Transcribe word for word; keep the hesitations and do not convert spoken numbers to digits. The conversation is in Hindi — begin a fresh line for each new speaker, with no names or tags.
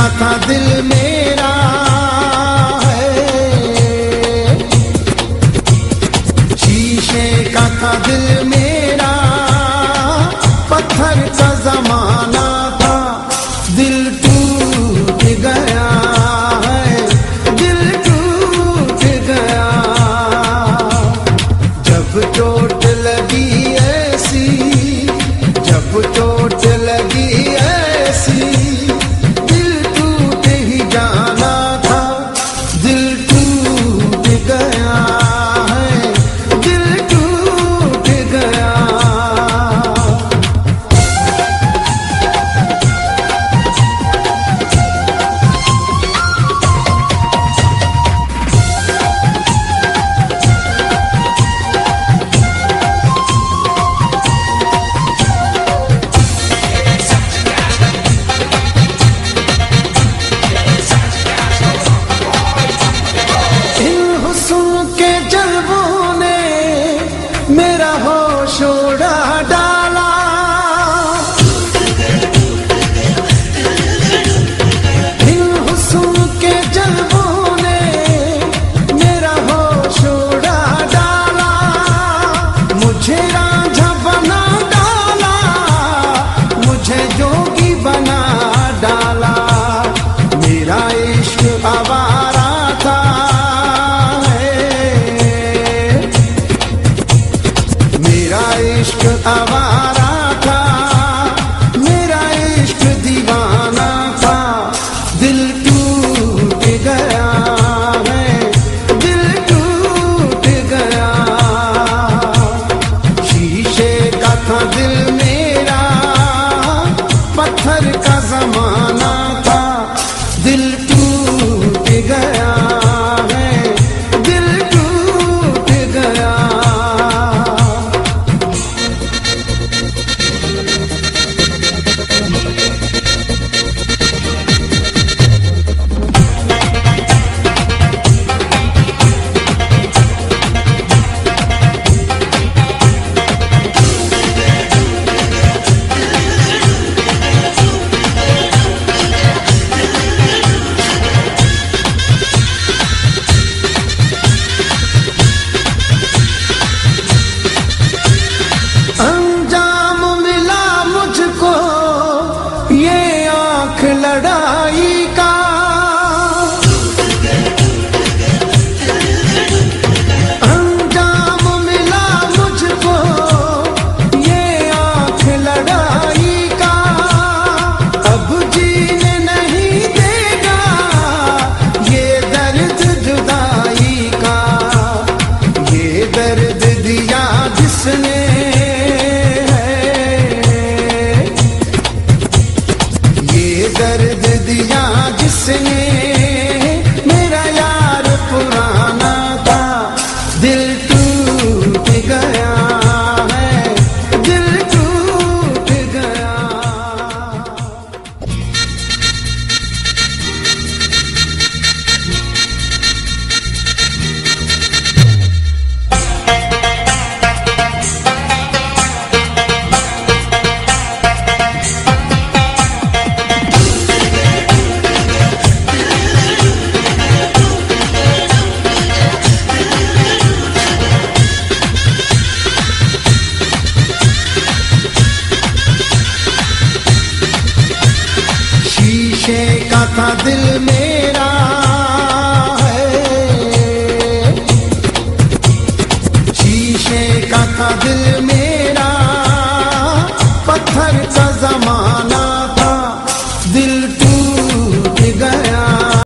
था दिल मेरा है, शीशे का था दिल मेरा, पत्थर का जमाना था, दिल टूट गया है, दिल टूट गया। जब चोट लगी ऐसी, जब चोट लगी ऐसी, दिल टूट ही जाना था, दिल टूट गया है, दिल टूट गया। मेरा होश उड़ा डाला, इन हुस्न के जल्बों ने मेरा होश उड़ा डाला, मुझे रांझा बना डाला, मुझे जोगी बना डाला। मेरा इश्क आवारा था, मेरा इश्क आवारा था, मेरा इश्क दीवाना था, दिल टूट गया है, दिल टूट गया। शीशे का था दिल मेरा, पत्थर का जमाना था, दिल टूट गया है, दिल टूट गया। अंजाम मिला मुझको ये आंख लड़ाई का, अंजाम मिला मुझको ये आंख लड़ाई का। अब जीने नहीं देगा ये दर्द जुदाई का, ये दर्द दिया जिसने, दर्द दिया जिसने, मेरा यार पुराना था, दिल टूट गया है, दिल टूट गया। शीशे का था दिल में